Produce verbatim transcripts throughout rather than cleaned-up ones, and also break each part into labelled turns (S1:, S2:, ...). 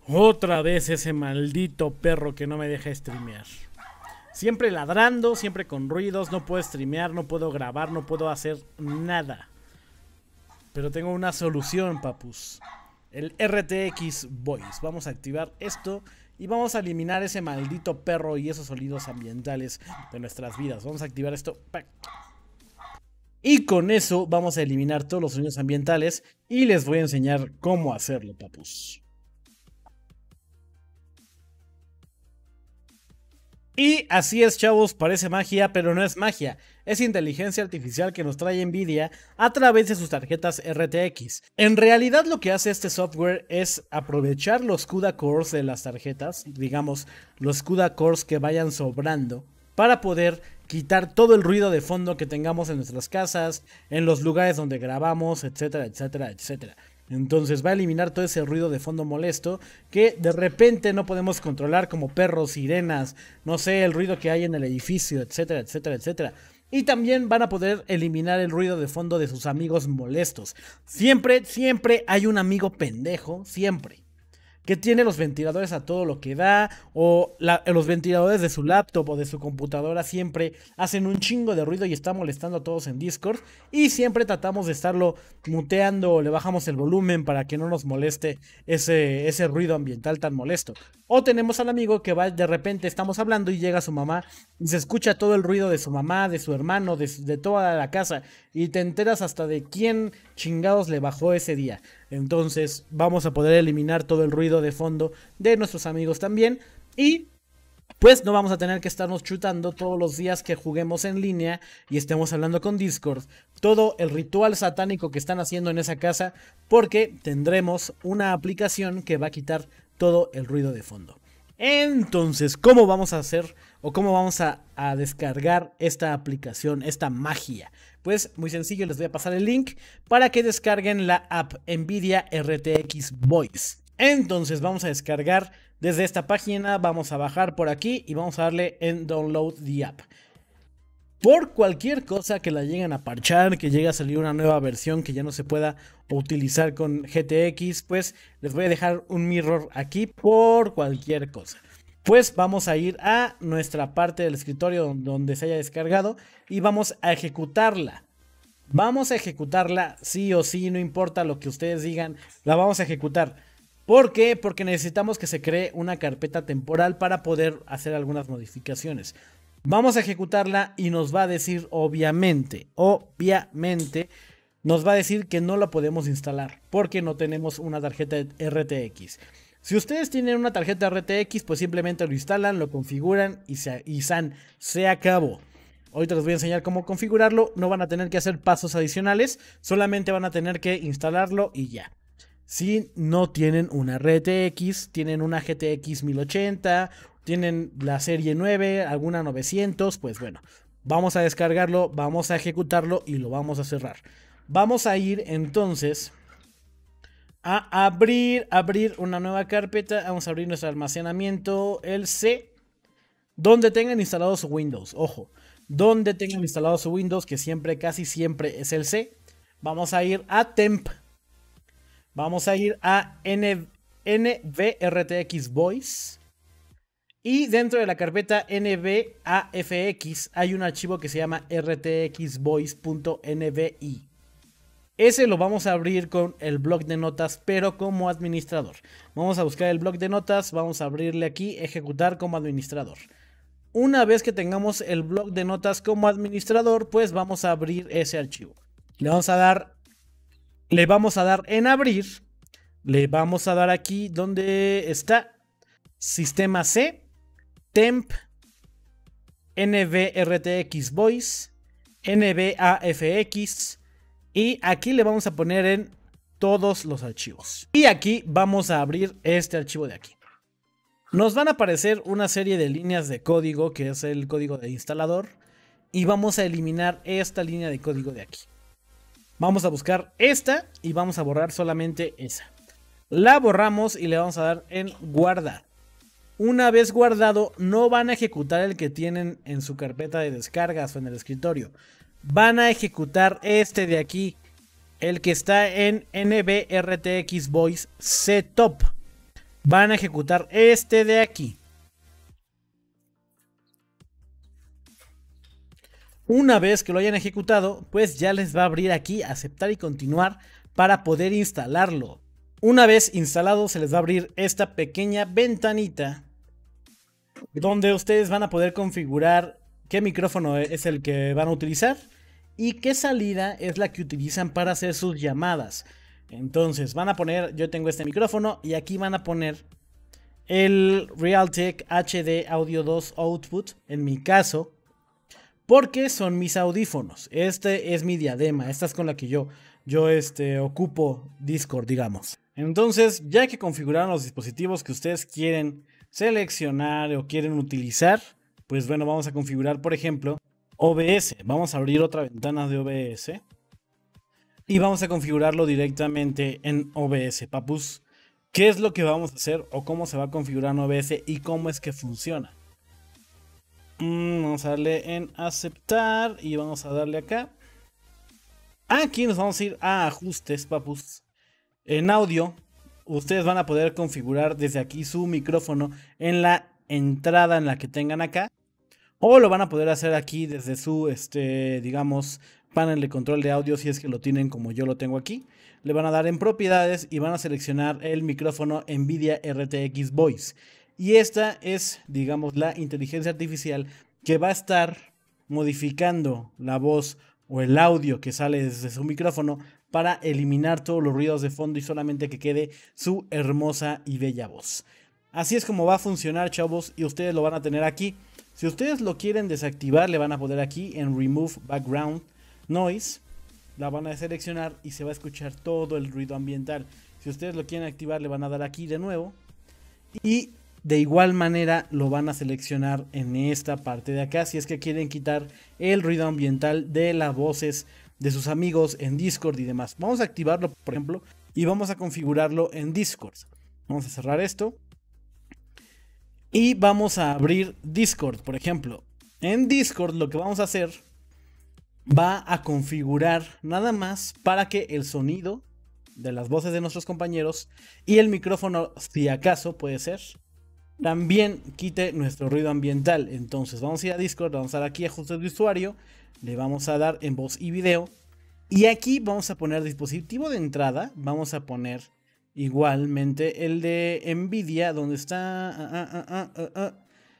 S1: Otra vez ese maldito perro que no me deja streamear. Siempre ladrando, siempre con ruidos, no puedo streamear, no puedo grabar, no puedo hacer nada. Pero tengo una solución, papus. El R T X Voice. Vamos a activar esto y vamos a eliminar ese maldito perro y esos sonidos ambientales de nuestras vidas. Vamos a activar esto. Y con eso vamos a eliminar todos los sonidos ambientales y les voy a enseñar cómo hacerlo, papus. Y así es, chavos, parece magia, pero no es magia. Es inteligencia artificial que nos trae Nvidia a través de sus tarjetas R T X. En realidad lo que hace este software es aprovechar los CUDA cores de las tarjetas, digamos, los CUDA cores que vayan sobrando, para poder quitar todo el ruido de fondo que tengamos en nuestras casas, en los lugares donde grabamos, etcétera, etcétera, etcétera. Entonces va a eliminar todo ese ruido de fondo molesto que de repente no podemos controlar, como perros, sirenas, no sé, el ruido que hay en el edificio, etcétera, etcétera, etcétera. Y también van a poder eliminar el ruido de fondo de sus amigos molestos. Siempre, siempre hay un amigo pendejo, siempre, que tiene los ventiladores a todo lo que da, o la, los ventiladores de su laptop o de su computadora siempre hacen un chingo de ruido y está molestando a todos en Discord, y siempre tratamos de estarlo muteando o le bajamos el volumen para que no nos moleste ese, ese ruido ambiental tan molesto. O tenemos al amigo que va, de repente estamos hablando y llega su mamá y se escucha todo el ruido de su mamá, de su hermano, de, de toda la casa, y te enteras hasta de quién chingados le bajó ese día. Entonces vamos a poder eliminar todo el ruido de fondo de nuestros amigos también, y pues no vamos a tener que estarnos chutando todos los días que juguemos en línea y estemos hablando con Discord todo el ritual satánico que están haciendo en esa casa, porque tendremos una aplicación que va a quitar todo el ruido de fondo. Entonces, ¿cómo vamos a hacer o cómo vamos a, a descargar esta aplicación, esta magia? Pues muy sencillo, les voy a pasar el link para que descarguen la app Nvidia R T X Voice. Entonces vamos a descargar desde esta página, vamos a bajar por aquí y vamos a darle en Download the App. Por cualquier cosa que la lleguen a parchar, que llegue a salir una nueva versión que ya no se pueda utilizar con G T X, pues les voy a dejar un mirror aquí por cualquier cosa. Pues vamos a ir a nuestra parte del escritorio donde se haya descargado y vamos a ejecutarla. Vamos a ejecutarla sí o sí, no importa lo que ustedes digan, la vamos a ejecutar. ¿Por qué? Porque necesitamos que se cree una carpeta temporal para poder hacer algunas modificaciones. Vamos a ejecutarla y nos va a decir, obviamente, obviamente, nos va a decir que no la podemos instalar porque no tenemos una tarjeta R T X. Si ustedes tienen una tarjeta R T X, pues simplemente lo instalan, lo configuran y, se, y san, se acabó. Ahorita les voy a enseñar cómo configurarlo, no van a tener que hacer pasos adicionales, solamente van a tener que instalarlo y ya. Si no tienen una R T X, tienen una G T X mil ochenta, tienen la serie nueve, alguna novecientos, pues bueno, vamos a descargarlo, vamos a ejecutarlo y lo vamos a cerrar. Vamos a ir entonces a abrir, abrir una nueva carpeta, vamos a abrir nuestro almacenamiento, el C, donde tengan instalado su Windows, ojo, donde tengan instalado su Windows, que siempre, casi siempre es el C. Vamos a ir a Temp, vamos a ir a N V R T X Voice. Y dentro de la carpeta N V A F X hay un archivo que se llama r t x voice punto n v i. Ese lo vamos a abrir con el bloc de notas, pero como administrador. Vamos a buscar el bloc de notas, vamos a abrirle aquí, ejecutar como administrador. Una vez que tengamos el bloc de notas como administrador, pues vamos a abrir ese archivo. Le vamos a dar, le vamos a dar en abrir, le vamos a dar aquí donde está Sistema C, Temp, N V R T X Voice, N V A F X, y aquí le vamos a poner en todos los archivos. Y aquí vamos a abrir este archivo de aquí. Nos van a aparecer una serie de líneas de código, que es el código de instalador, y vamos a eliminar esta línea de código de aquí. Vamos a buscar esta y vamos a borrar solamente esa. La borramos y le vamos a dar en guardar. Una vez guardado, no van a ejecutar el que tienen en su carpeta de descargas o en el escritorio. Van a ejecutar este de aquí, el que está en N V R T X Voice Setup. van a ejecutar este de aquí. Una vez que lo hayan ejecutado, pues ya les va a abrir aquí aceptar y continuar para poder instalarlo. Una vez instalado, se les va a abrir esta pequeña ventanita donde ustedes van a poder configurar qué micrófono es el que van a utilizar y qué salida es la que utilizan para hacer sus llamadas. Entonces van a poner, yo tengo este micrófono y aquí van a poner el Realtek H D Audio dos Output, en mi caso, porque son mis audífonos. Este es mi diadema, esta es con la que yo, yo este, ocupo Discord, digamos. Entonces, ya que configuraron los dispositivos que ustedes quieren seleccionar o quieren utilizar, pues bueno, vamos a configurar, por ejemplo, O B S. Vamos a abrir otra ventana de O B S y vamos a configurarlo directamente en O B S, papus. ¿Qué es lo que vamos a hacer o cómo se va a configurar en O B S y cómo es que funciona? Mm, vamos a darle en aceptar y vamos a darle acá. Aquí nos vamos a ir a ajustes, papus. En audio, ustedes van a poder configurar desde aquí su micrófono en la entrada en la que tengan acá. O lo van a poder hacer aquí desde su, este, digamos, panel de control de audio, si es que lo tienen como yo lo tengo aquí. Le van a dar en propiedades y van a seleccionar el micrófono NVIDIA R T X Voice. Y esta es, digamos, la inteligencia artificial que va a estar modificando la voz o el audio que sale desde su micrófono para eliminar todos los ruidos de fondo y solamente que quede su hermosa y bella voz. Así es como va a funcionar, chavos, y ustedes lo van a tener aquí. Si ustedes lo quieren desactivar, le van a poner aquí en Remove Background Noise. La van a seleccionar y se va a escuchar todo el ruido ambiental. Si ustedes lo quieren activar, le van a dar aquí de nuevo. Y de igual manera lo van a seleccionar en esta parte de acá, si es que quieren quitar el ruido ambiental de las voces de sus amigos en Discord y demás. Vamos a activarlo, por ejemplo, y vamos a configurarlo en Discord. Vamos a cerrar esto. Y vamos a abrir Discord, por ejemplo. En Discord lo que vamos a hacer va a configurar nada más para que el sonido de las voces de nuestros compañeros y el micrófono, si acaso puede ser, también quite nuestro ruido ambiental. Entonces vamos a ir a Discord, vamos a dar aquí ajustes de usuario, le vamos a dar en voz y video y aquí vamos a poner dispositivo de entrada, vamos a poner igualmente el de NVIDIA, donde está ah, ah, ah, ah, ah,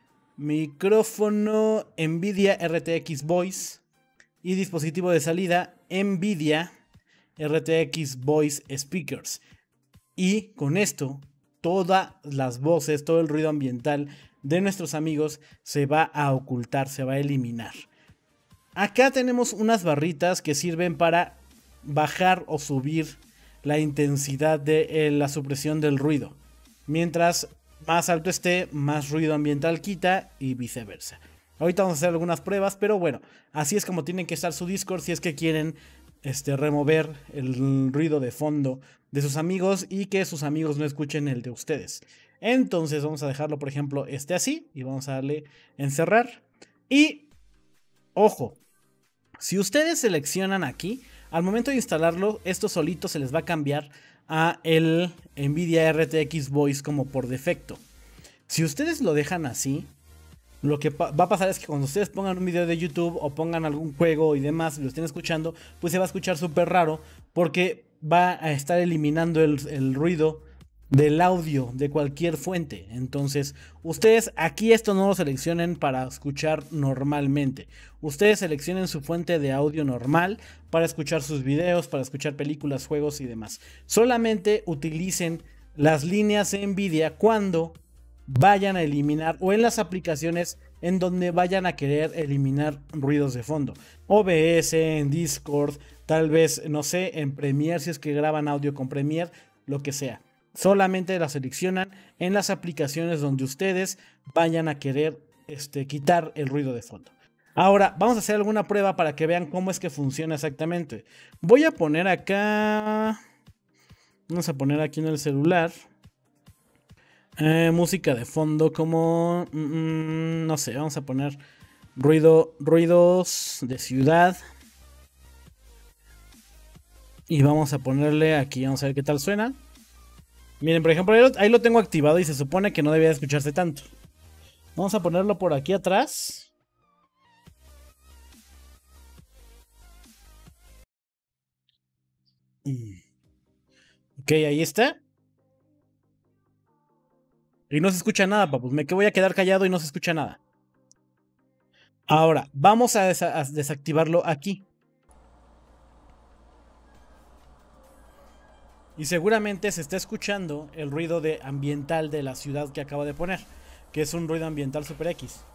S1: micrófono NVIDIA R T X Voice y dispositivo de salida NVIDIA R T X Voice Speakers. Y con esto todas las voces, todo el ruido ambiental de nuestros amigos se va a ocultar, se va a eliminar. Acá tenemos unas barritas que sirven para bajar o subir la intensidad de eh, la supresión del ruido. Mientras más alto esté, más ruido ambiental quita y viceversa. Ahorita vamos a hacer algunas pruebas, pero bueno, así es como tienen que estar su Discord si es que quieren este, remover el ruido de fondo de sus amigos y que sus amigos no escuchen el de ustedes. Entonces vamos a dejarlo, por ejemplo, este así y vamos a darle en cerrar. Y, ojo, si ustedes seleccionan aquí, al momento de instalarlo, esto solito se les va a cambiar a el NVIDIA R T X Voice como por defecto. Si ustedes lo dejan así, lo que va a pasar es que cuando ustedes pongan un video de YouTube o pongan algún juego y demás, y lo estén escuchando, pues se va a escuchar súper raro porque va a estar eliminando el, el ruido del audio de cualquier fuente. Entonces, ustedes aquí esto no lo seleccionen para escuchar normalmente. Ustedes seleccionen su fuente de audio normal para escuchar sus videos, para escuchar películas, juegos y demás. Solamente utilicen las líneas de NVIDIA cuando vayan a eliminar o en las aplicaciones en donde vayan a querer eliminar ruidos de fondo. O B S, en Discord, tal vez, no sé, en Premiere, si es que graban audio con Premiere, lo que sea. Solamente la seleccionan en las aplicaciones donde ustedes vayan a querer este, quitar el ruido de fondo. Ahora, vamos a hacer alguna prueba para que vean cómo es que funciona exactamente. Voy a poner acá... Vamos a poner aquí en el celular... Eh, música de fondo como... Mm, no sé, vamos a poner ruido, ruidos de ciudad. Y vamos a ponerle aquí, vamos a ver qué tal suena. Miren, por ejemplo, ahí lo, ahí lo tengo activado y se supone que no debía escucharse tanto. Vamos a ponerlo por aquí atrás. Ok, ahí está. Y no se escucha nada, papus. Me voy a quedar callado y no se escucha nada. Ahora, vamos a, desa a desactivarlo aquí. Y seguramente se está escuchando el ruido de ambiental de la ciudad que acabo de poner, que es un ruido ambiental Super X.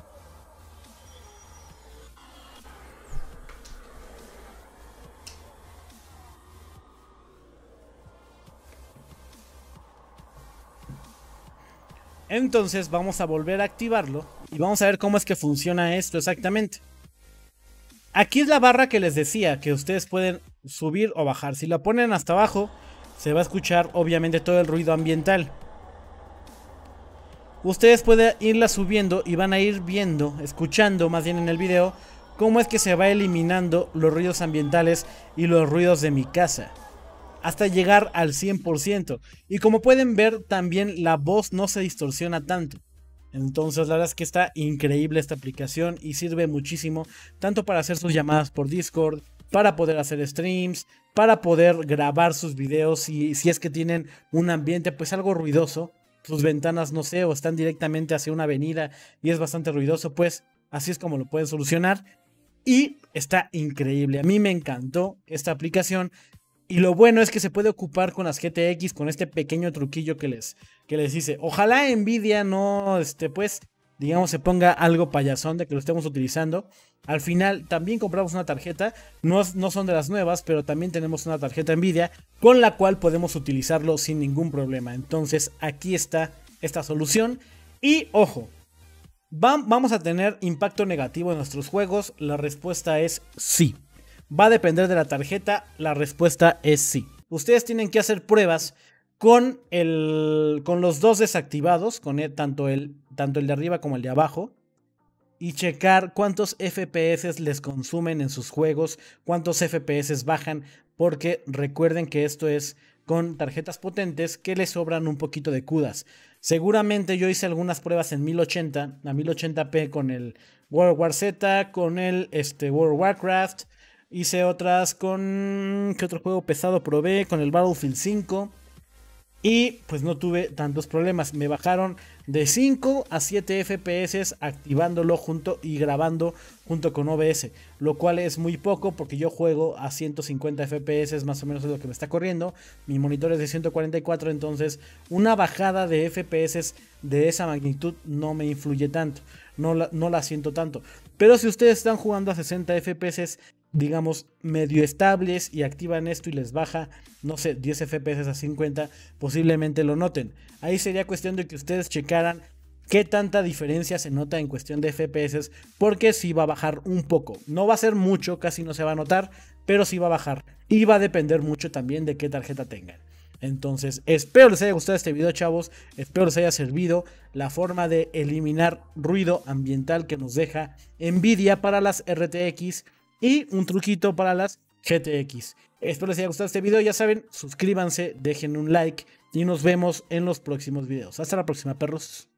S1: Entonces vamos a volver a activarlo y vamos a ver cómo es que funciona esto exactamente. Aquí es la barra que les decía, que ustedes pueden subir o bajar. Si la ponen hasta abajo, se va a escuchar obviamente todo el ruido ambiental. Ustedes pueden irla subiendo y van a ir viendo, escuchando más bien en el video, cómo es que se va eliminando los ruidos ambientales y los ruidos de mi casa, hasta llegar al cien por ciento. Y como pueden ver, también la voz no se distorsiona tanto. Entonces la verdad es que está increíble esta aplicación y sirve muchísimo, tanto para hacer sus llamadas por Discord, para poder hacer streams, para poder grabar sus videos si, si es que tienen un ambiente pues algo ruidoso. Sus ventanas, no sé, o están directamente hacia una avenida y es bastante ruidoso, pues así es como lo pueden solucionar. Y está increíble, a mí me encantó esta aplicación. Y lo bueno es que se puede ocupar con las G T X, con este pequeño truquillo que les, que les hice. Ojalá Nvidia no, este, pues, digamos, se ponga algo payasón de que lo estemos utilizando. Al final también compramos una tarjeta, no, no son de las nuevas, pero también tenemos una tarjeta Nvidia con la cual podemos utilizarlo sin ningún problema. Entonces aquí está esta solución. Y ojo, ¿va, ¿vamos a tener impacto negativo en nuestros juegos? La respuesta es sí. Va a depender de la tarjeta, la respuesta es sí. Ustedes tienen que hacer pruebas con, el, con los dos desactivados, con el, tanto, el, tanto el de arriba como el de abajo, y checar cuántos F P S les consumen en sus juegos, cuántos F P S bajan, porque recuerden que esto es con tarjetas potentes que les sobran un poquito de CUDAs. Seguramente yo hice algunas pruebas en mil ochenta, a mil ochenta p con el World War Z, con el este, World of Warcraft. Hice otras con... ¿Qué otro juego pesado probé? Con el Battlefield cinco. Y pues no tuve tantos problemas. Me bajaron de cinco a siete F P S activándolo junto y grabando junto con O B S. Lo cual es muy poco porque yo juego a ciento cincuenta F P S, más o menos es lo que me está corriendo. Mi monitor es de ciento cuarenta y cuatro, entonces una bajada de F P S de esa magnitud no me influye tanto. No la, no la siento tanto. Pero si ustedes están jugando a sesenta F P S, digamos, medio estables y activan esto y les baja, no sé, diez F P S a cincuenta, posiblemente lo noten. Ahí sería cuestión de que ustedes checaran qué tanta diferencia se nota en cuestión de F P S, porque sí va a bajar un poco. No va a ser mucho, casi no se va a notar, pero sí va a bajar. Y va a depender mucho también de qué tarjeta tengan. Entonces, espero les haya gustado este video, chavos. Espero les haya servido la forma de eliminar ruido ambiental que nos deja Nvidia para las R T X y un truquito para las G T X. Espero les haya gustado este video. Ya saben, suscríbanse, dejen un like y nos vemos en los próximos videos. Hasta la próxima, perros.